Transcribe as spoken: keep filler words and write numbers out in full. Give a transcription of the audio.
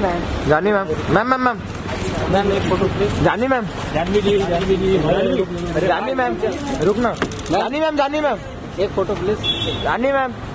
Ma'am Janhvi ma'am ma'am ma'am ma'am ma'am एक photo please. Janhvi ma'am Janhvi ji Janhvi ji Janhvi ma'am रुकना। Janhvi ma'am Janhvi ma'am एक photo please. Janhvi ma'am